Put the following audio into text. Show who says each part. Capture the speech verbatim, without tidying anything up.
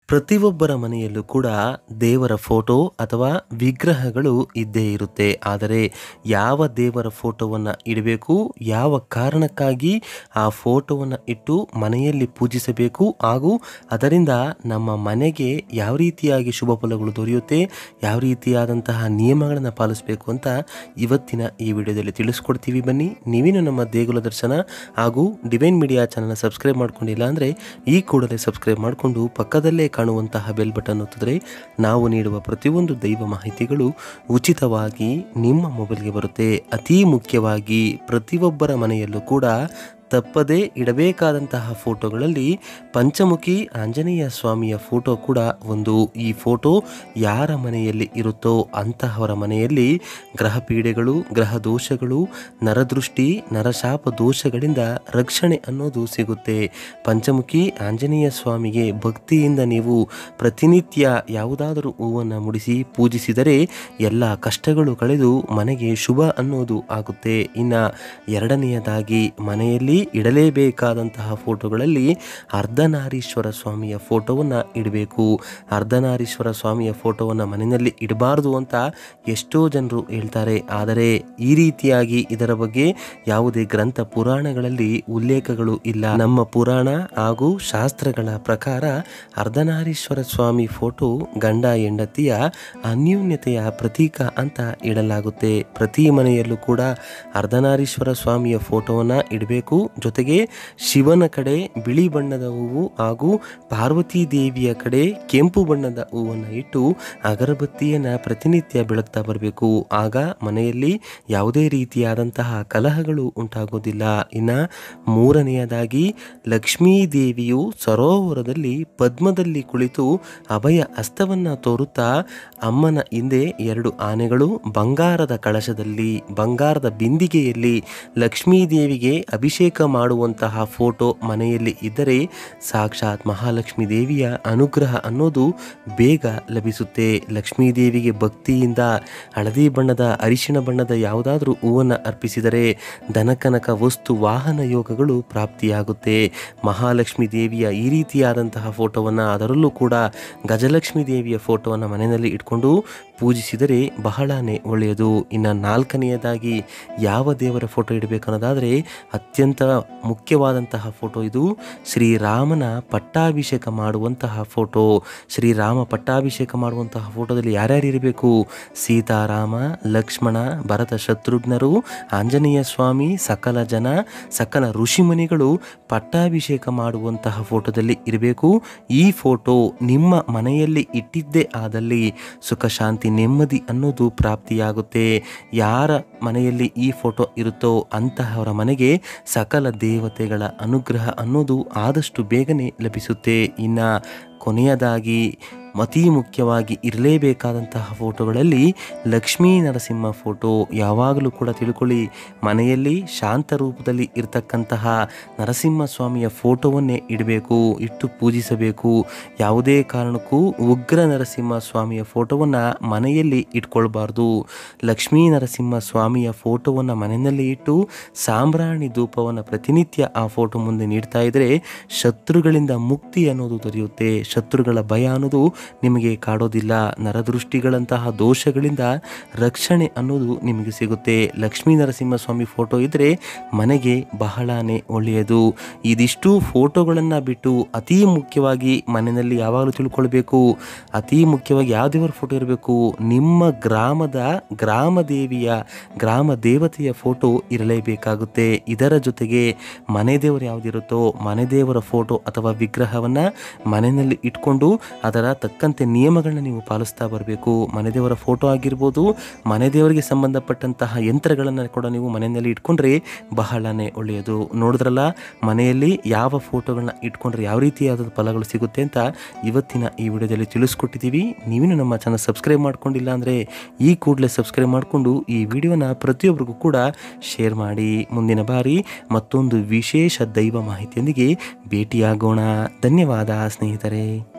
Speaker 1: ಪ್ರತಿಯೊಬ್ಬರ ಮನೆಯಲ್ಲೂ ಕೂಡ ದೇವರ ಫೋಟೋ ಅಥವಾ ವಿಗ್ರಹಗಳು ಇದ್ದೇ ಇರುತ್ತೆ. ಆದರೆ ಯಾವ ದೇವರ ಫೋಟೋವನ್ನು ಇಡಬೇಕು, ಯಾವ ಕಾರಣಕ್ಕಾಗಿ ಆ ಫೋಟೋವನ್ನು ಇಟ್ಟು ಮನೆಯಲ್ಲಿ ಪೂಜಿಸಬೇಕು ಹಾಗೂ ಅದರಿಂದ ನಮ್ಮ ಮನೆಗೆ ಯಾವ ರೀತಿಯಾಗಿ ಶುಭ ಫಲಗಳು ದೊರೆಯುತ್ತೆ, ಯಾವ ರೀತಿಯಾದಂತಹ ನಿಯಮಗಳನ್ನು ಪಾಲಿಸಬೇಕು ಅಂತ ಇವತ್ತಿನ ಈ ವಿಡಿಯೋದಲ್ಲಿ ತಿಳಿಸ್ಕೊಡ್ತೀವಿ. ಬನ್ನಿ, ನೀವೇನು ನಮ್ಮ ದೇಗುಲ ದರ್ಶನ ಹಾಗೂ ಡಿವೈನ್ ಮೀಡಿಯಾ ಚಾನಲ್ನ ಸಬ್ಸ್ಕ್ರೈಬ್ ಮಾಡ್ಕೊಂಡಿಲ್ಲ ಅಂದರೆ ಈ ಕೂಡಲೇ ಸಬ್ಸ್ಕ್ರೈಬ್ ಮಾಡಿಕೊಂಡು ಪಕ್ಕದಲ್ಲೇ ಕಾಣುವಂತಹ ಬೆಲ್ ಬಟನ್ ಒತ್ತಿದ್ರೆ ನಾವು ನೀಡುವ ಪ್ರತಿಯೊಂದು ದೈವ ಮಾಹಿತಿಗಳು ಉಚಿತವಾಗಿ ನಿಮ್ಮ ಮೊಬೈಲ್ಗೆ ಬರುತ್ತೆ. ಅತಿ ಮುಖ್ಯವಾಗಿ ಪ್ರತಿಯೊಬ್ಬರ ಮನೆಯಲ್ಲೂ ಕೂಡ ತಪ್ಪದೇ ಇಡಬೇಕಾದಂತಹ ಫೋಟೋಗಳಲ್ಲಿ ಪಂಚಮುಖಿ ಆಂಜನೇಯ ಸ್ವಾಮಿಯ ಫೋಟೋ ಕೂಡ ಒಂದು. ಈ ಫೋಟೋ ಯಾರ ಮನೆಯಲ್ಲಿ ಇರುತ್ತೋ ಅಂತಹವರ ಮನೆಯಲ್ಲಿ ಗ್ರಹ ಪೀಡೆಗಳು, ಗ್ರಹ ದೋಷಗಳು, ನರದೃಷ್ಟಿ, ನರಶಾಪ ದೋಷಗಳಿಂದ ರಕ್ಷಣೆ ಅನ್ನೋದು ಸಿಗುತ್ತೆ. ಪಂಚಮುಖಿ ಆಂಜನೇಯ ಸ್ವಾಮಿಗೆ ಭಕ್ತಿಯಿಂದ ನೀವು ಪ್ರತಿನಿತ್ಯ ಯಾವುದಾದರೂ ಹೂವನ್ನು ಮುಡಿಸಿ ಪೂಜಿಸಿದರೆ ಎಲ್ಲ ಕಷ್ಟಗಳು ಕಳೆದು ಮನೆಗೆ ಶುಭ ಅನ್ನೋದು ಆಗುತ್ತೆ. ಇನ್ನು ಎರಡನೆಯದಾಗಿ ಮನೆಯಲ್ಲಿ ಇಡಲೇಬೇಕಾದಂತಹ ಫೋಟೋಗಳಲ್ಲಿ ಅರ್ಧನಾರೀಶ್ವರ ಸ್ವಾಮಿಯ ಫೋಟೋವನ್ನು ಇಡಬೇಕು. ಅರ್ಧನಾರೀಶ್ವರ ಸ್ವಾಮಿಯ ಫೋಟೋವನ್ನು ಮನೆಯಲ್ಲಿ ಇಡಬಾರ್ದು ಅಂತ ಎಷ್ಟೋ ಜನರು ಹೇಳ್ತಾರೆ. ಆದರೆ ಈ ರೀತಿಯಾಗಿ ಇದರ ಬಗ್ಗೆ ಯಾವುದೇ ಗ್ರಂಥ ಪುರಾಣಗಳಲ್ಲಿ ಉಲ್ಲೇಖಗಳು ಇಲ್ಲ. ನಮ್ಮ ಪುರಾಣ ಹಾಗೂ ಶಾಸ್ತ್ರಗಳ ಪ್ರಕಾರ ಅರ್ಧನಾರೀಶ್ವರ ಸ್ವಾಮಿ ಫೋಟೋ ಗಂಡ ಹೆಂಡತಿಯ ಅನ್ಯೋನ್ಯತೆಯ ಪ್ರತೀಕ ಅಂತ ಇಡಲಾಗುತ್ತೆ. ಪ್ರತಿ ಮನೆಯಲ್ಲೂ ಕೂಡ ಅರ್ಧನಾರೀಶ್ವರ ಸ್ವಾಮಿಯ ಫೋಟೋವನ್ನು ಇಡಬೇಕು. ಜೊತೆಗೆ ಶಿವನ ಕಡೆ ಬಿಳಿ ಬಣ್ಣದ ಹೂವು ಹಾಗೂ ಪಾರ್ವತಿ ದೇವಿಯ ಕಡೆ ಕೆಂಪು ಬಣ್ಣದ ಹೂವನ್ನು ಇಟ್ಟು ಅಗರಬತ್ತಿಯನ್ನು ಪ್ರತಿನಿತ್ಯ ಬೆಳಗ್ತಾ ಬರಬೇಕು. ಆಗ ಮನೆಯಲ್ಲಿ ಯಾವುದೇ ರೀತಿಯಾದಂತಹ ಕಲಹಗಳು ಉಂಟಾಗೋದಿಲ್ಲ. ಇನ್ನು ಮೂರನೆಯದಾಗಿ ಲಕ್ಷ್ಮೀ ದೇವಿಯು ಸರೋವರದಲ್ಲಿ ಪದ್ಮದಲ್ಲಿ ಕುಳಿತು ಅಭಯ ಹಸ್ತವನ್ನು ತೋರುತ್ತಾ ಅಮ್ಮನ ಹಿಂದೆ ಎರಡು ಆನೆಗಳು ಬಂಗಾರದ ಕಳಶದಲ್ಲಿ, ಬಂಗಾರದ ಬಿಂದಿಗೆಯಲ್ಲಿ ಲಕ್ಷ್ಮೀ ದೇವಿಗೆ ಅಭಿಷೇಕ ಮಾಡುವಂತಹ ಫೋಟೋ ಮನೆಯಲ್ಲಿ ಇದ್ದರೆ ಸಾಕ್ಷಾತ್ ಮಹಾಲಕ್ಷ್ಮೀ ದೇವಿಯ ಅನುಗ್ರಹ ಅನ್ನೋದು ಬೇಗ ಲಭಿಸುತ್ತೆ. ಲಕ್ಷ್ಮೀ ದೇವಿಗೆ ಭಕ್ತಿಯಿಂದ ಹಳದಿ ಬಣ್ಣದ, ಅರಿಶಿಣ ಬಣ್ಣದ ಯಾವುದಾದ್ರೂ ಹೂವನ್ನು ಅರ್ಪಿಸಿದರೆ ಧನಕನಕ ವಸ್ತು ವಾಹನ ಯೋಗಗಳು ಪ್ರಾಪ್ತಿಯಾಗುತ್ತೆ. ಮಹಾಲಕ್ಷ್ಮೀ ದೇವಿಯ ಈ ರೀತಿಯಾದಂತಹ ಫೋಟೋವನ್ನು, ಅದರಲ್ಲೂ ಕೂಡ ಗಜಲಕ್ಷ್ಮೀ ದೇವಿಯ ಫೋಟೋವನ್ನು ಮನೆಯಲ್ಲಿ ಇಟ್ಕೊಂಡು ಪೂಜಿಸಿದರೆ ಬಹಳನೇ ಒಳ್ಳೆಯದು. ಇನ್ನು ನಾಲ್ಕನೆಯದಾಗಿ ಯಾವ ದೇವರ ಫೋಟೋ ಇಡಬೇಕು ಅನ್ನೋದಾದರೆ ಅತ್ಯಂತ ಮುಖ್ಯವಾದಂತಹ ಫೋಟೋ ಇದು. ಶ್ರೀರಾಮನ ಪಟ್ಟಾಭಿಷೇಕ ಮಾಡುವಂತಹ ಫೋಟೋ. ಶ್ರೀರಾಮ ಪಟ್ಟಾಭಿಷೇಕ ಮಾಡುವಂತಹ ಫೋಟೋದಲ್ಲಿ ಯಾರ್ಯಾರು ಇರಬೇಕು? ಸೀತಾರಾಮ, ಲಕ್ಷ್ಮಣ, ಭರತ, ಶತ್ರುಘ್ನರು, ಆಂಜನೇಯ ಸ್ವಾಮಿ, ಸಕಲ ಜನ, ಸಕಲ ಋಷಿಮುನಿಗಳು ಪಟ್ಟಾಭಿಷೇಕ ಮಾಡುವಂತಹ ಫೋಟೋದಲ್ಲಿ ಇರಬೇಕು. ಈ ಫೋಟೋ ನಿಮ್ಮ ಮನೆಯಲ್ಲಿ ಇಟ್ಟಿದ್ದೇ ಆದಲ್ಲಿ ಸುಖ, ಶಾಂತಿ, ನೆಮ್ಮದಿ ಅನ್ನೋದು ಪ್ರಾಪ್ತಿಯಾಗುತ್ತೆ. ಯಾರ ಮನೆಯಲ್ಲಿ ಈ ಫೋಟೋ ಇರುತ್ತೋ ಅಂತಹವರ ಮನೆಗೆ ಸಕಲ ದೇವತೆಗಳ ಅನುಗ್ರಹ ಅನ್ನೋದು ಆದಷ್ಟು ಬೇಗನೆ ಲಭಿಸುತ್ತೆ. ಇನ್ನು ಕೊನೆಯದಾಗಿ ಅತಿ ಮುಖ್ಯವಾಗಿ ಇರಲೇಬೇಕಾದಂತಹ ಫೋಟೋಗಳಲ್ಲಿ ಲಕ್ಷ್ಮೀ ನರಸಿಂಹ ಫೋಟೋ. ಯಾವಾಗಲೂ ಕೂಡ ತಿಳ್ಕೊಳ್ಳಿ, ಮನೆಯಲ್ಲಿ ಶಾಂತ ರೂಪದಲ್ಲಿ ಇರತಕ್ಕಂತಹ ನರಸಿಂಹಸ್ವಾಮಿಯ ಫೋಟೋವನ್ನೇ ಇಡಬೇಕು, ಇಟ್ಟು ಪೂಜಿಸಬೇಕು. ಯಾವುದೇ ಕಾರಣಕ್ಕೂ ಉಗ್ರ ನರಸಿಂಹ ಸ್ವಾಮಿಯ ಫೋಟೋವನ್ನು ಮನೆಯಲ್ಲಿ ಇಟ್ಕೊಳ್ಬಾರ್ದು. ಲಕ್ಷ್ಮೀ ನರಸಿಂಹ ಸ್ವಾಮಿಯ ಫೋಟೋವನ್ನು ಮನೆಯಲ್ಲಿ ಇಟ್ಟು ಸಾಂಬ್ರಾಣಿ ಧೂಪವನ್ನು ಪ್ರತಿನಿತ್ಯ ಆ ಫೋಟೋ ಮುಂದೆ ನೀಡ್ತಾ ಇದ್ದರೆ ಶತ್ರುಗಳಿಂದ ಮುಕ್ತಿ ಅನ್ನೋದು ದೊರೆಯುತ್ತೆ. ಶತ್ರುಗಳ ಭಯ ಅನ್ನೋದು ನಿಮಗೆ ಕಾಡೋದಿಲ್ಲ. ನರದೃಷ್ಟಿಗಳಂತಹ ದೋಷಗಳಿಂದ ರಕ್ಷಣೆ ಅನ್ನೋದು ನಿಮಗೆ ಸಿಗುತ್ತೆ. ಲಕ್ಷ್ಮೀ ನರಸಿಂಹಸ್ವಾಮಿ ಫೋಟೋ ಇದ್ದರೆ ಮನೆಗೆ ಬಹಳನೇ ಒಳ್ಳೆಯದು. ಇದಿಷ್ಟು ಫೋಟೋಗಳನ್ನು ಬಿಟ್ಟು ಅತಿ ಮುಖ್ಯವಾಗಿ ಮನೆಯಲ್ಲಿ ಯಾವಾಗಲೂ ತಿಳ್ಕೊಳ್ಬೇಕು, ಅತಿ ಮುಖ್ಯವಾಗಿ ಯಾವ ದೇವರ ಫೋಟೋ ಇರಬೇಕು? ನಿಮ್ಮ ಗ್ರಾಮದ ಗ್ರಾಮ ದೇವಿಯ, ಗ್ರಾಮ ದೇವತೆಯ ಫೋಟೋ ಇರಲೇಬೇಕಾಗುತ್ತೆ. ಇದರ ಜೊತೆಗೆ ಮನೆ ದೇವರು ಯಾವುದಿರುತ್ತೋ ಮನೆ ದೇವರ ಫೋಟೋ ಅಥವಾ ವಿಗ್ರಹವನ್ನು ಮನೆಯಲ್ಲಿ ಇಟ್ಕೊಂಡು ಅದರ ತಕ್ಕಂತೆ ನಿಯಮಗಳನ್ನ ನೀವು ಪಾಲಿಸ್ತಾ ಬರಬೇಕು. ಮನೆ ದೇವರ ಫೋಟೋ ಆಗಿರ್ಬೋದು, ಮನೆ ದೇವರಿಗೆ ಸಂಬಂಧಪಟ್ಟಂತಹ ಯಂತ್ರಗಳನ್ನು ಕೂಡ ನೀವು ಮನೆಯಲ್ಲಿ ಇಟ್ಕೊಂಡ್ರೆ ಬಹಳನೇ ಒಳ್ಳೆಯದು. ನೋಡಿದ್ರಲ್ಲ, ಮನೆಯಲ್ಲಿ ಯಾವ ಫೋಟೋಗಳನ್ನ ಇಟ್ಕೊಂಡ್ರೆ ಯಾವ ರೀತಿಯಾದ ಫಲಗಳು ಸಿಗುತ್ತೆ ಅಂತ ಇವತ್ತಿನ ಈ ವಿಡಿಯೋದಲ್ಲಿ ತಿಳಿಸ್ಕೊಟ್ಟಿದ್ದೀವಿ. ನೀವೇನು ನಮ್ಮ ಚಾನಲ್ ಸಬ್ಸ್ಕ್ರೈಬ್ ಮಾಡ್ಕೊಂಡಿಲ್ಲ ಅಂದರೆ ಈ ಕೂಡಲೇ ಸಬ್ಸ್ಕ್ರೈಬ್ ಮಾಡಿಕೊಂಡು ಈ ವಿಡಿಯೋನ ಪ್ರತಿಯೊಬ್ಬರಿಗೂ ಕೂಡ ಶೇರ್ ಮಾಡಿ. ಮುಂದಿನ ಬಾರಿ ಮತ್ತೊಂದು ವಿಶೇಷ ದೈವ ಮಾಹಿತಿಯೊಂದಿಗೆ ಭೇಟಿಯಾಗೋಣ. ಧನ್ಯವಾದ ಸ್ನೇಹಿತರೆ.